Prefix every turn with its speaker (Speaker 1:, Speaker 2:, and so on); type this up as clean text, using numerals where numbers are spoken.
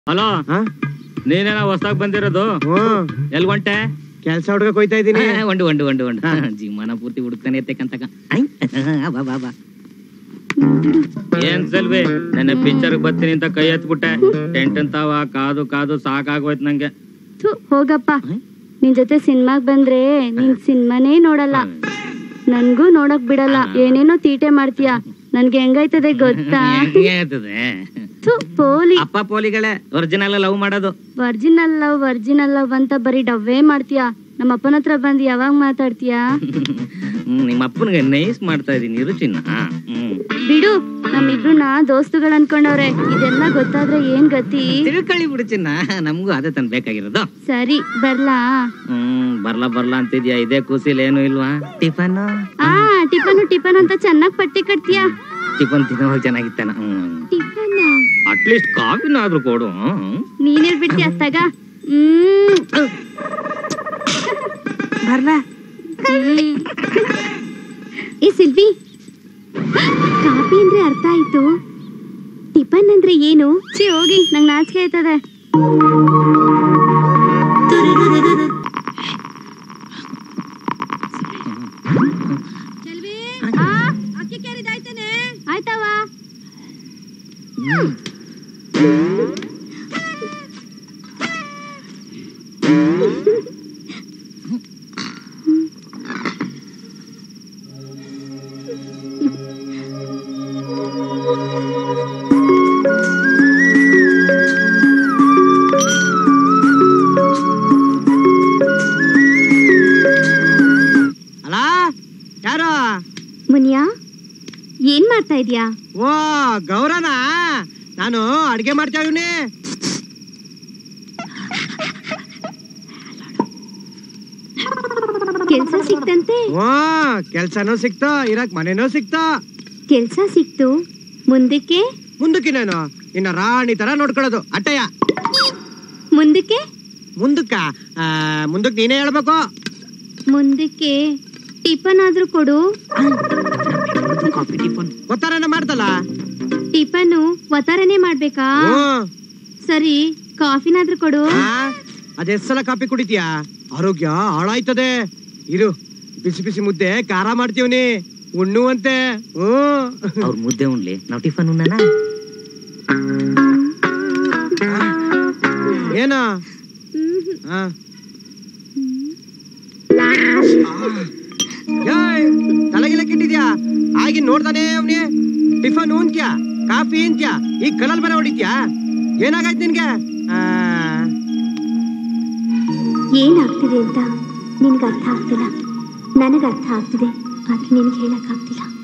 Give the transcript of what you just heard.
Speaker 1: Hello, ನೀನೇನ ಹೊಸದಾಗಿ ಬಂದಿರೋದು? ಎಲ್ ಹೊಂಟೆ?
Speaker 2: ಕೆಲ್ಸ ಹುಡುಗ ಕೊಯ್ತಾ ಇದೀನಿ.
Speaker 1: ಒಂಡು ಜೀವನ ಪೂರ್ತಿ ಹುಡುಕ್ತಾನೆ ಎತ್ತಕ್ಕಂತಕ. ಏನ್ ಸೆಲ್ವಿ, ನನ್ನ ಪಿಕ್ಚರ್ ಬರ್ತೀನಿ ಅಂತ ಕೈ ಎತ್ಬಿಟ್ಟೆ. ಟೆಂಟ್ ಅಂತಾವ ಕಾದು ಕಾದು ಸಾಕಾಗೋಯ್ತು ನಂಗೆ.
Speaker 3: ಹೋಗಪ್ಪ, ನಿನ್ ಜೊತೆ ಸಿನಿಮಾಗ್ ಬಂದ್ರೆ ನೀನ್ ಸಿನಿಮಾನೇ ನೋಡಲ್ಲ, ನನ್ಗೂ ನೋಡಕ್ ಬಿಡಲ್ಲ. ಏನೇನೋ ತೀಟೆ ಮಾಡ್ತೀಯ, ನನ್ಗೆ ಹೆಂಗೈತದೆ ಗೊತ್ತಾ? ಪೋಲಿ
Speaker 1: ಅಪ್ಪ ಪೋಲಿಗಳೇ ಒರಿಜಿನಲ್ ಲವ್ ಮಾಡೋದು.
Speaker 3: ವರ್ಜಿನಲ್ ಲವ್ ಅಂತ ಬರೀ ಡವ್ವೇ ಮಾಡ್ತೀಯ. ನಮ್ಮ ಅಪ್ಪನ ಹತ್ರ ಬಂದು ಯಾವಾಗ ಮಾತಾಡ್ತೀಯ?
Speaker 1: ನಿಮ್ಮ ಅಪ್ಪನಿಗೆ ನೈಸ್ ಮಾಡ್ತಾ ಇದೀನಿ ರುಚಿನ.
Speaker 3: ಬಿಡು, ನಮ್ಮಿಬ್ರನ್ನ ದೋಸ್ತುಗಳು ಅನ್ಕೊಂಡವ್ರೆ. ಇದೆಲ್ಲ ಗೊತ್ತಾದ್ರೆ ಏನ್ ಗತಿ?
Speaker 1: ತಿಳ್ಕೊಳ್ಳಿ ಬಿಡು ಚಿನ್ನ, ನಮ್ಗೂ ಅದೇ ತನ್ ಬೇಕಾಗಿರೋದು.
Speaker 3: ಸರಿ ಬರ್ಲಾ?
Speaker 1: ಬರ್ಲಾ ಅಂತಿದ್ಯಾ? ಇದೇ ಕೂಸಿಲ್ ಏನು ಇಲ್ವಾ? ಟಿಫನ್
Speaker 3: ಟಿಫನ್ ಅಂತ ಚೆನ್ನಾಗ್ ಪಟ್ಟಿ ಕಟ್ತೀಯ.
Speaker 1: ಟಿಫನ್ ತಿನ್ನೋ ಚೆನ್ನಾಗಿತ್ತಾನ. ಅಟ್ಲೀಸ್ಟ್ ಕಾಫಿನಾದ್ರೂ ಕೊಡು.
Speaker 3: ನೀನ್ ಹೇಳ್ಬಿಡ್ತೀಯ ಅಷ್ಟಾಗ. ಬರ್ಲಾ? ಏ ಸಿಲ್ವಿ, ಕಾಫಿ ಅಂದ್ರೆ ಅರ್ಥ ಆಯ್ತು, ಟಿಫನ್ ಅಂದ್ರೆ ಏನು? ಹೋಗಿ, ನಂಗೆ ನಾಚಿಕೆ ಆಯ್ತದೆ. ಆಯ್ತವ. ಮುನಿಯಾ, ಏನ್ ಮಾಡ್ತಾ ಇದ್ಯಾ?
Speaker 2: ಓ ಗೌರನ, ನಾನು ಅಡ್ಗೆ ಮಾಡ್ತಾ ಇವ್ನಿ.
Speaker 3: ಕೆಲ್ಸ ಸಿಕ್ತಂತೆ?
Speaker 2: ಓ ಕೆಲ್ಸನೂ ಸಿಕ್ತು, ಇರಕ್ ಮನೆನೂ ಸಿಕ್ತು.
Speaker 3: ಕೆಲ್ಸ ಸಿಕ್ತು,
Speaker 2: ಮುಂದಕ್ಕಿನೇನು ಇನ್ನ ರಾಣಿ ತರ ನೋಡ್ಕೊಳ್ಳೋದು ಅಟ್ಟಯ್ಯ. ಮುಂದಕ್ಕೆ ನೀನೇ ಹೇಳ್ಬೇಕು.
Speaker 3: ಮುಂದಕ್ಕೆ ಟಿಫನ್ ಆದ್ರೂ ಕೊಡು.
Speaker 2: ಒತ್ತಾರನ ಮಾಡ್ತಲ್ಲ.
Speaker 3: ಟಿಫನ್ ಒತ್ತಾರನೆ ಮಾಡ್ಬೇಕಾ? ಸರಿ, ಕಾಫಿನಾದ್ರೂ ಕೊಡು.
Speaker 2: ಅದೆಷ್ಟ್ ಸಲ ಕಾಫಿ ಕುಡಿತೀಯಾ? ಆರೋಗ್ಯ ಹಾಳಾಯ್ತದೆ. ಇರು, ಬಿಸಿ ಬಿಸಿ ಮುದ್ದೆ ಖಾರ ಮಾಡ್ತೀವ್ನಿ, ಉಣ್ಣುವಂತೆ.
Speaker 1: ಅವ್ರ ಮುದ್ದೆ ಉಣ್ಲಿ, ನಾವ್ ಟಿಫನ್ ಉಣ್ಣನ.
Speaker 2: ಏನ ತಲೆಗಿಲ್ಲ ಕಿಟ್ಟಿದ್ಯಾ? ಆಗಿನ್ ನೋಡ್ತಾನೆ ಅವ್ನಿ. ಟಿಫನ್ ಉಂತ್ಯಾ, ಕಾಫಿ ಇಂತ್ಯಾ, ಈಗ ಕಲಲ್ ಬರ ಹೊಡಿತ್ಯಾ? ಏನಾಗಾಯ್ತು ನಿನ್ಗೆ?
Speaker 3: ಏನಾಗ್ತಿದೆ ಅಂತ ನಿನ್ಗೆ ಅರ್ಥ ಆಗ್ತಿಲ್ಲ, ನನಗೆ ಅರ್ಥ ಆಗ್ತಿದೆ, ಆದ್ರೆ ನಿನ್ಗೆ ಹೇಳಕ್ ಆಗ್ತಿಲ್ಲ.